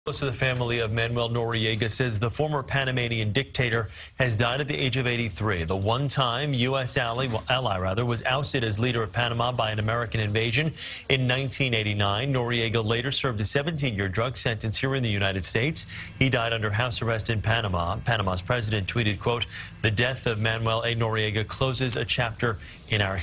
Close to the family of Manuel Noriega says the former Panamanian dictator has died at the age of 83. The one-time U.S. ally was ousted as leader of Panama by an American invasion in 1989. Noriega later served a 17-year drug sentence here in the United States. He died under house arrest in Panama. Panama's president tweeted, quote, "The death of Manuel A. Noriega closes a chapter in our